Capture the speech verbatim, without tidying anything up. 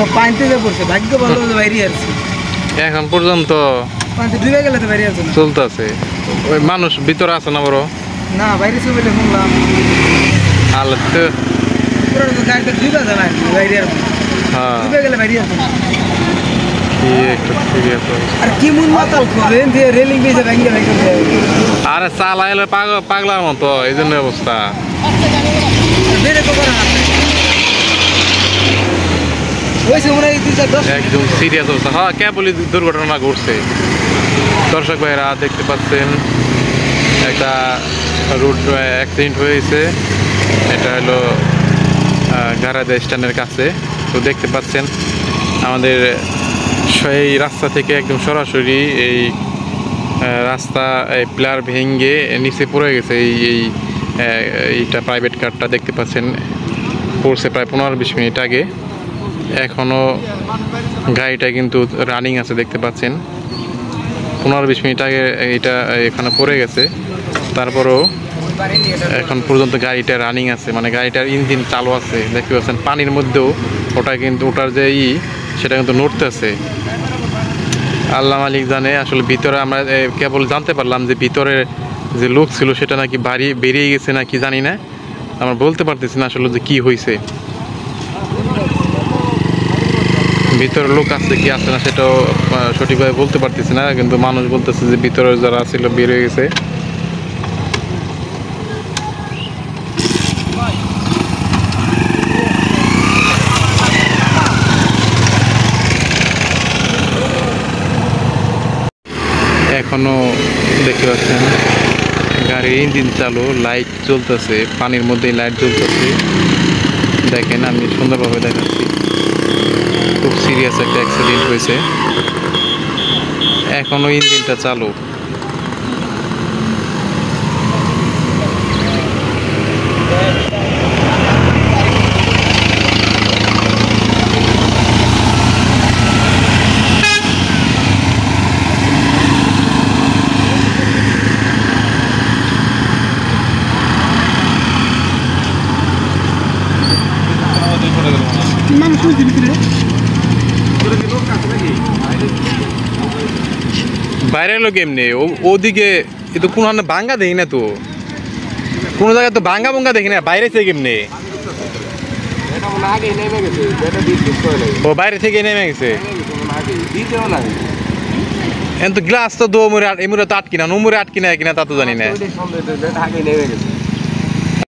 সব পানিতে যে পড়ছে, ভাগ্য ভালো যে বাইরে আসছে। এখন পর্যন্ত পানিতে ডুবে গেলে তো বাইরে আসছে না। চলতেছে। ওই মানুষ ভিতরে আছে না বড়? না, বাইরে ছিল বলে শুনলাম। আল্লাহ তো পুরো তো গাড়িতে ডুবে যায় না, বাইরে আসছে। হ্যাঁ ডুবে গেলে বাইরে আসছে না। কি একটা সিরিয়াস আর কি মন মাতাল করেন যে রেলিং দিয়ে ভেঙে ভেঙে যায়। আরে চালাইলে পাগলার মতো, এই জন্য অবস্থা। বেরে তো করে না। ওই সময় এই দুই চার দশ একদম সিরিয়াস অবস্থা। হ্যাঁ কেবলই দুর্ঘটনা ঘটছে। দর্শক ভাইরা দেখতে পাচ্ছেন একটা রোড অ্যাক্সিডেন্ট হয়েছে। এটা হলো গারাদা স্ট্যান্ডের কাছে। তো দেখতে পাচ্ছেন আমাদের সেই রাস্তা থেকে একদম সরাসরি এই রাস্তা প্লার ভেঙে নিচে পড়ে গেছে। এই এই এইটা প্রাইভেট কারটা দেখতে পাচ্ছেন পড়ছে প্রায় পনেরো বিশ মিনিট আগে। এখনও গাড়িটা কিন্তু রানিং আছে, দেখতে পাচ্ছেন পনেরো বিশ মিনিট আগে এটা এখানে পড়ে গেছে। তারপরও এখন পর্যন্ত গাড়িটা রানিং আছে, মানে গাড়িটার ইঞ্জিন চালু আছে। দেখতে পাচ্ছেন পানির মধ্যেও ওটা কিন্তু ওটার যে ই সেটা কিন্তু নড়তেছে। আল্লাহ মালিক জানে। আসলে ভিতরে আমরা কেবল জানতে পারলাম যে ভিতরে যে লোক ছিল সেটা নাকি বাড়ি বেরিয়ে গেছে নাকি জানি না, আমরা বলতে পারতেছি না আসলে যে কি হয়েছে। ভিতরে লোক আছে কি আছে না সেটাও সঠিকভাবে বলতে পারতেছি না, কিন্তু মানুষ বলতেছে যে ভিতরে যারা ছিল বের হয়ে গেছে। এখনো দেখতে পাচ্ছেন গাড়ির ইঞ্জিন চালু, লাইট জ্বলতেছে, পানির মধ্যে লাইট জ্বলতেছে। দেখেন আমি সুন্দরভাবে দেখাচ্ছি। খুব সিরিয়াস একটা অ্যাক্সিডেন্ট হয়েছে। এখনো ইঞ্জিনটা চালু। বাইরের লোক এমনি ওদিকে তো কোনো ভাঙ্গা দেখি না, তো কোনো জায়গায় তো ভাঙ্গা ভঙ্গা দেখি না, বাইরে থেকে এমনি ও বাইরে থেকে নেমে গেছে। এখন তো গ্লাস তো দো মুড়ে এমুরে তো আটকি না, নুমুরে আটকি না কিনা তা তো জানি না।